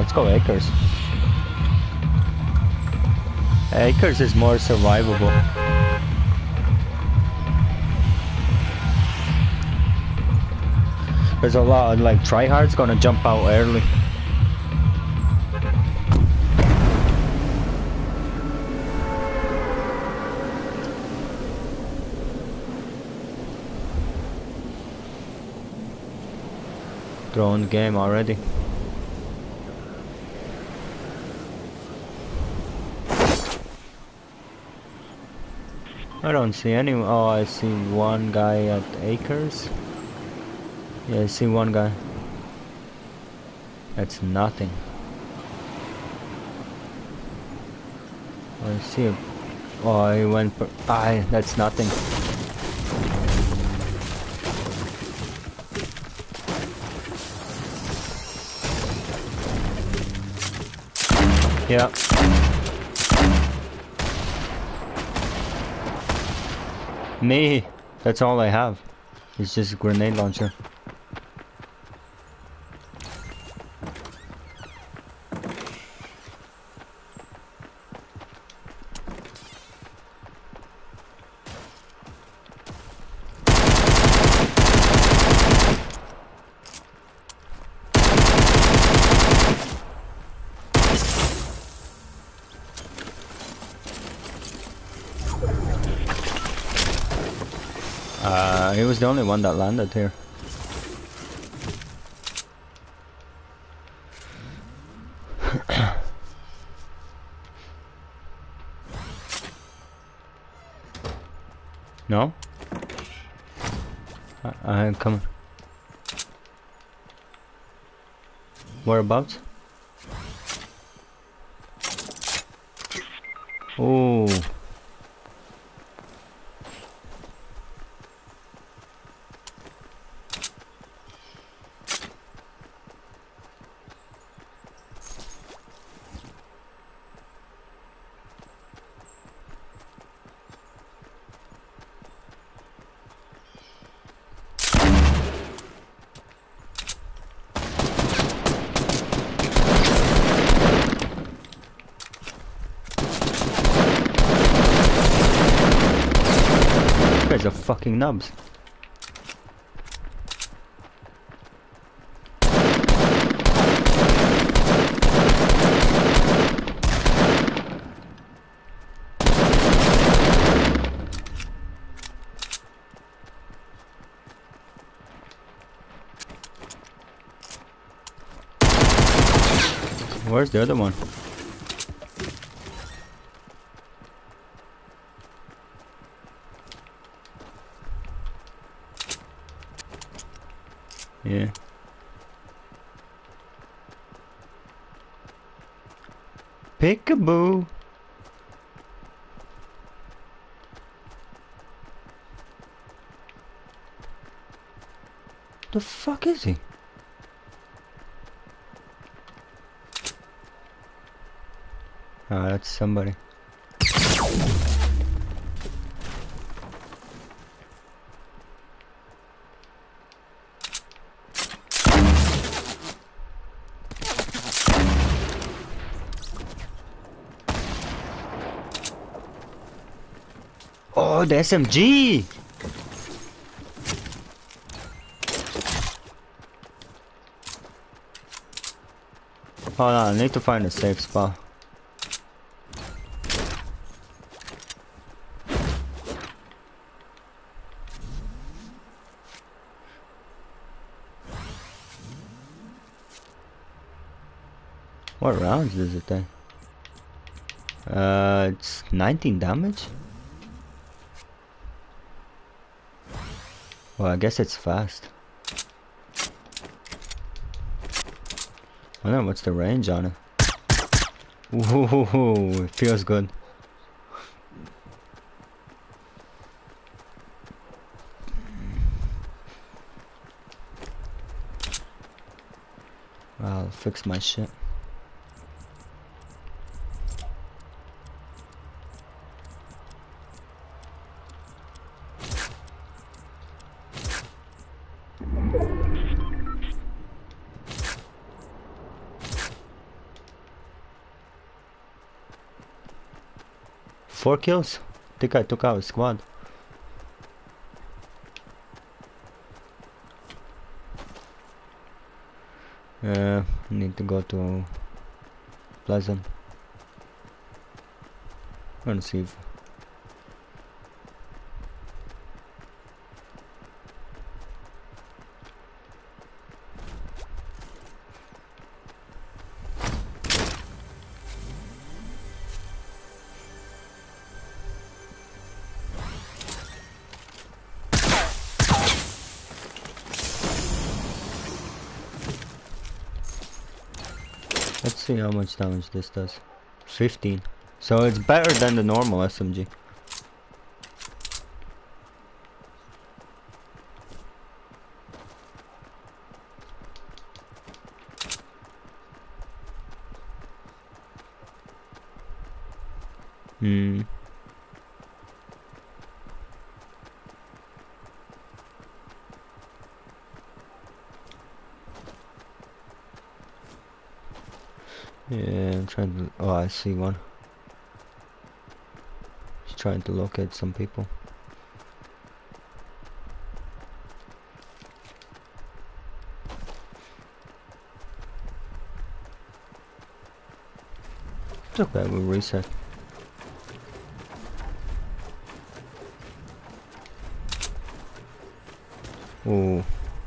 let's go Acres. Acres is more survivable. There's a lot of like tryhards gonna jump out early. Throwing the game already. I don't see any. Oh, I see one guy at Acres. Yeah, I see one guy. That's nothing. I see him. Oh, he went for. That's nothing. Yeah. Me. That's all I have. It's just a grenade launcher. He was the only one that landed here. No? I'm coming. Whereabouts? Oh. Guys are fucking nubs. Where's the other one? Yeah. Peekaboo. The fuck is he? Ah, that's somebody. Oh, the SMG! Hold on, I need to find a safe spot. What rounds does it take? It's 19 damage? Well, I guess it's fast. I don't know what's the range on it. Ooh, it feels good. I'll fix my shit. 4 kills? I think I took out a squad. Need to go to Pleasant. I'm gonna see if let's see how much damage this does. 15. So it's better than the normal SMG. Yeah, I'm trying to. Oh, I see one. He's trying to locate some people. It's okay, we'll reset. Oh.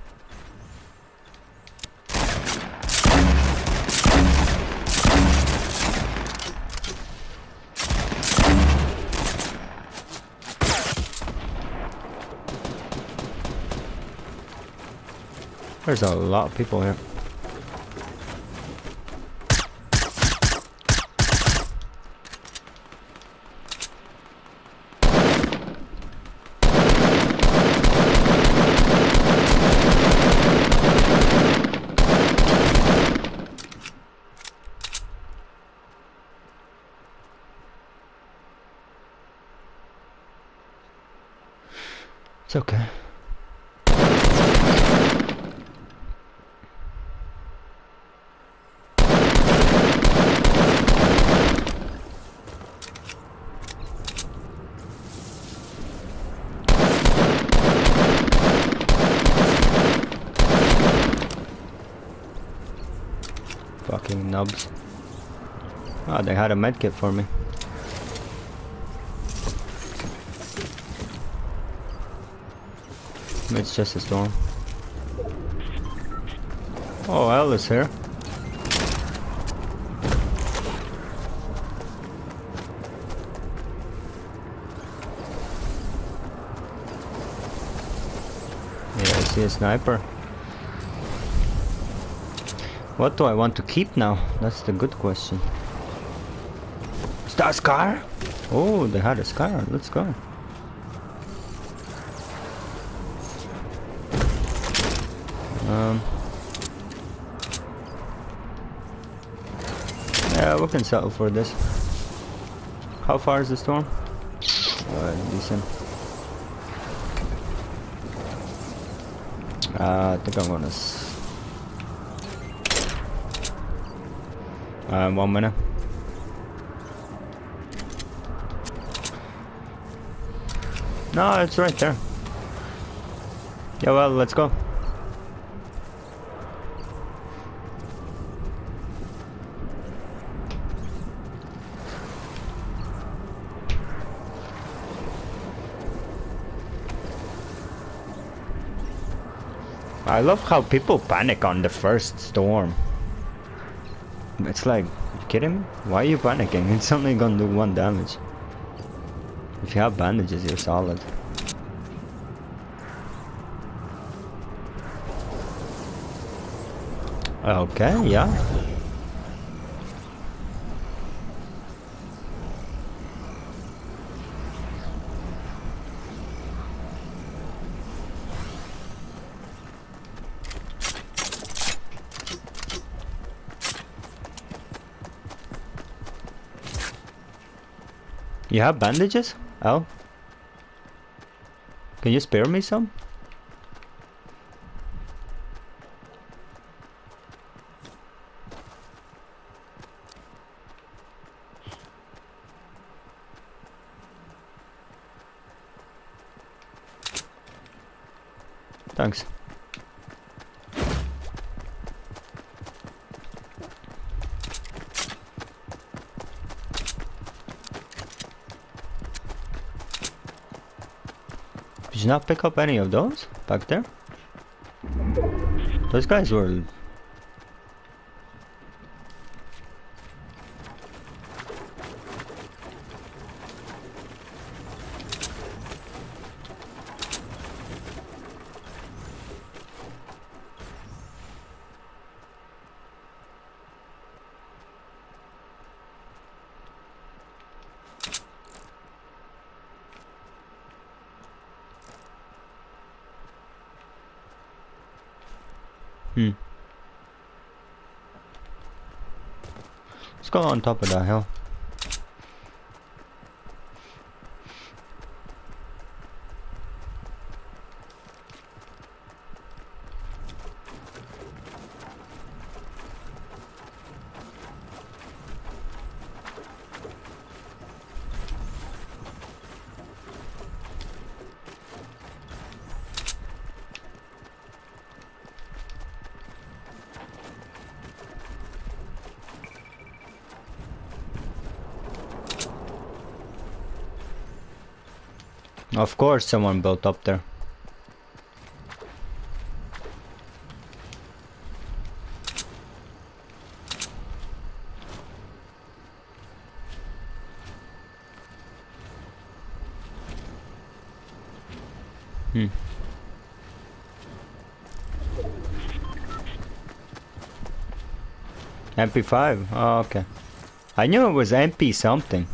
There's a lot of people here. It's okay. Fucking nubs. Oh, they had a medkit for me. It's just a storm. Oh, L is here. Yeah, I see a sniper. What do I want to keep now? That's the good question. Is that a Scar? Oh, they had a Scar. Let's go. Yeah, we can settle for this. How far is the storm? Decent. I think I'm gonna 1 minute. No, it's right there. Yeah, well, let's go. I love how people panic on the first storm. It's like, you kidding me? Why are you panicking? It's only gonna do 1 damage. If you have bandages, you're solid. Okay, yeah. You have bandages? Al? Can you spare me some? Thanks. Did you not pick up any of those back there? Those guys were... Let's go on top of that hill. Of course someone built up there. MP5? Oh, okay. I knew it was MP something.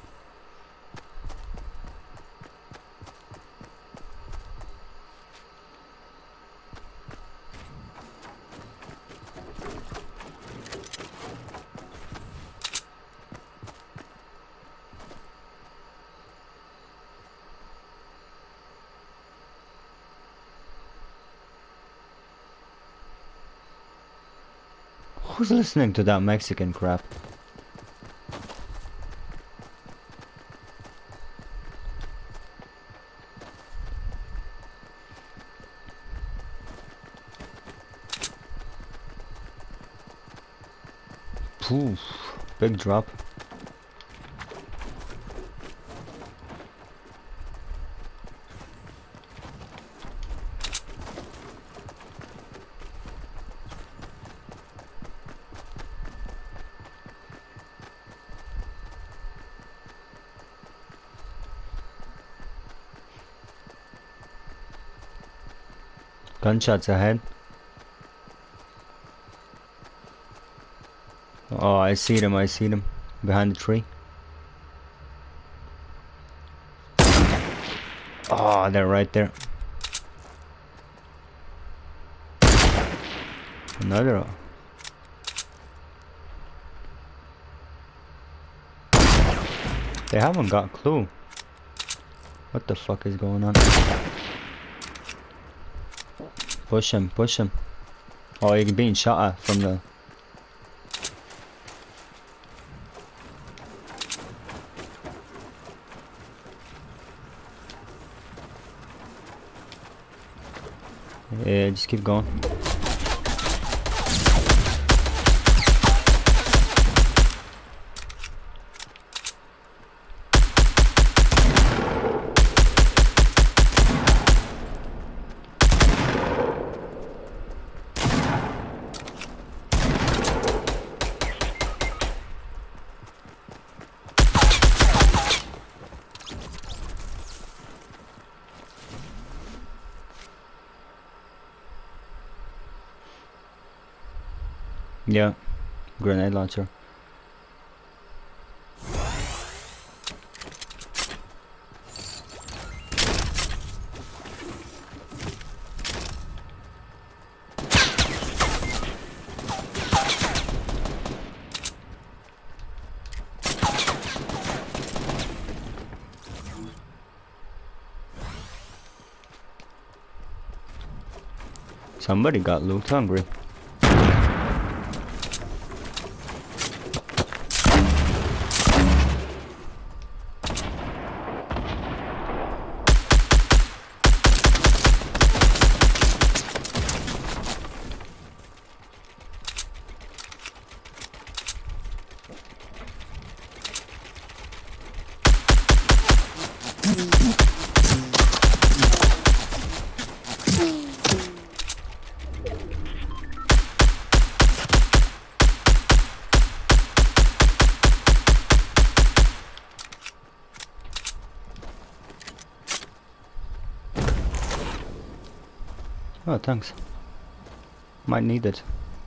Who's listening to that Mexican crap? Poof, big drop. Gunshots ahead. Oh, I see them, behind the tree. Oh, they're right there. Another. They haven't got a clue. What the fuck is going on? Push him, push him. Oh, you're being shot at from the... Yeah, just keep going. Yeah, grenade launcher. Somebody got loot hungry. Oh, thanks. Might need it.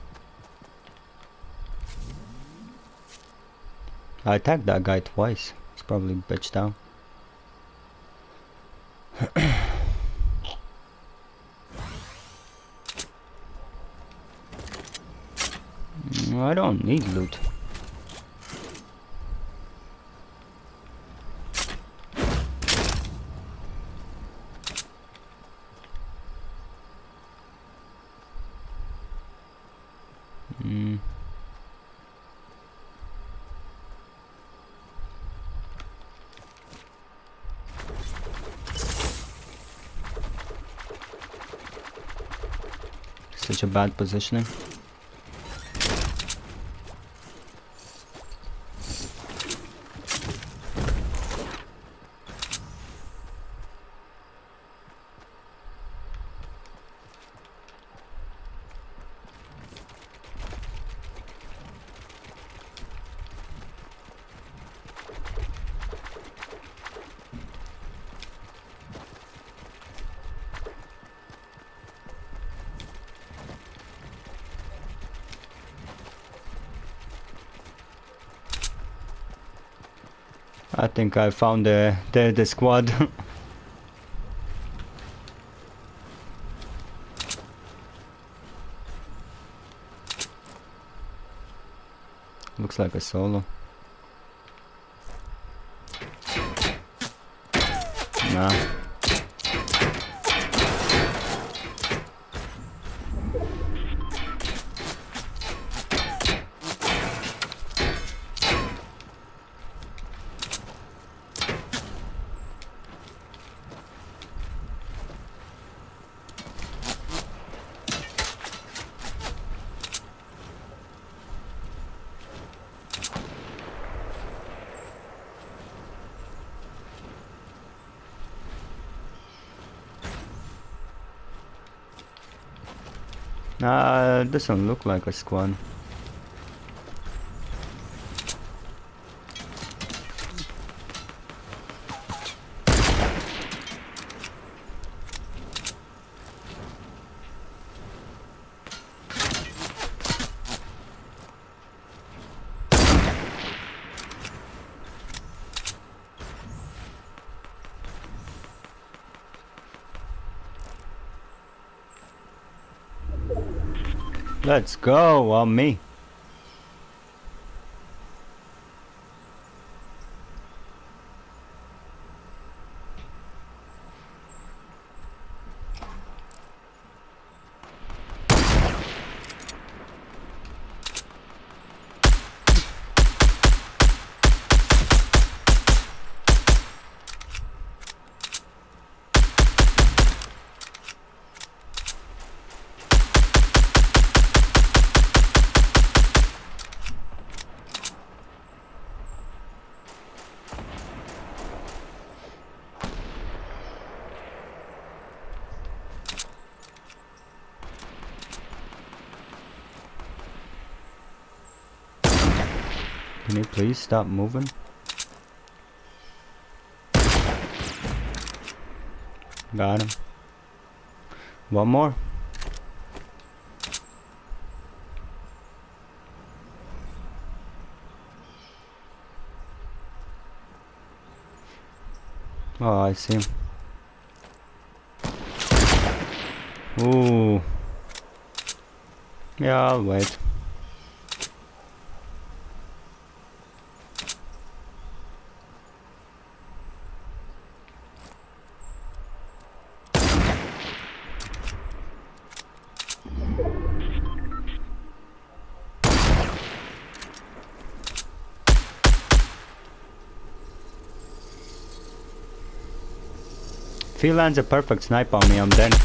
I attacked that guy twice. He's probably bitched out. I don't need loot. Such a bad positioning. I think I found the squad. Looks like a solo. Nah. Nah, doesn't look like a squad. Let's go on me. Can you please stop moving? Got him. One more. Oh, I see him. Ooh. Yeah, I'll wait. If he lands a perfect snipe on me, I'm dead.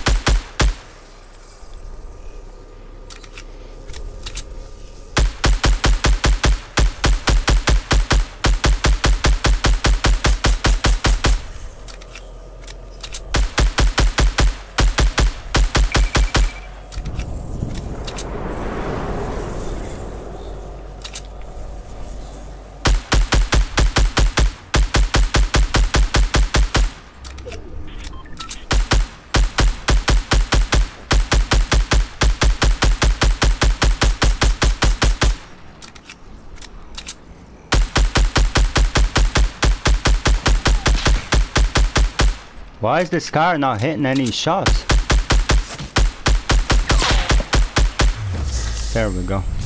Why is this car not hitting any shots? There we go.